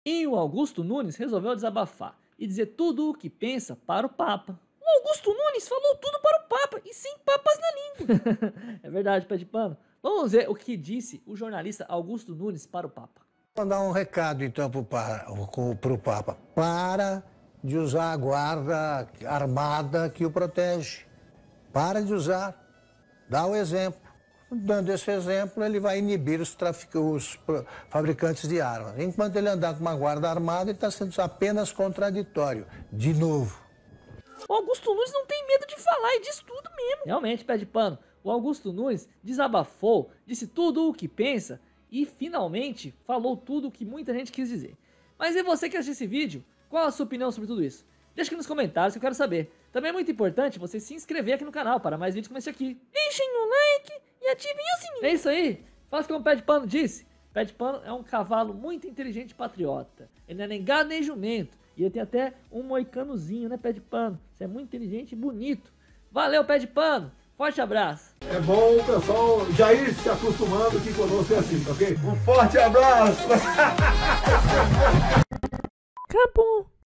E o Augusto Nunes resolveu desabafar e dizer tudo o que pensa para o Papa. O Augusto Nunes falou tudo para o Papa e sem papas na língua. É verdade, pé de pano. Vamos ver o que disse o jornalista Augusto Nunes para o Papa. Vou mandar um recado então para o Papa. Para de usar a guarda armada que o protege. Para de usar. Dá o exemplo. Dando esse exemplo, ele vai inibir os fabricantes de armas. Enquanto ele andar com uma guarda armada, ele está sendo apenas contraditório. De novo. O Augusto Nunes não tem medo de falar e diz tudo mesmo. Realmente, pé de pano, o Augusto Nunes desabafou, disse tudo o que pensa e finalmente falou tudo o que muita gente quis dizer. Mas e você que assistiu esse vídeo? Qual a sua opinião sobre tudo isso? Deixa aqui nos comentários que eu quero saber. Também é muito importante você se inscrever aqui no canal para mais vídeos como esse aqui. Deixem o like e ativem o sininho. É isso aí, faça como o Pé de Pano disse. Pé de Pano é um cavalo muito inteligente e patriota. Ele não é nem gado nem jumento. E ele tem até um moicanozinho, né, Pé de Pano? Você é muito inteligente e bonito. Valeu, Pé de Pano. Forte abraço. É bom o pessoal já ir se acostumando que conosco é assim, ok? Um forte abraço. Acabou.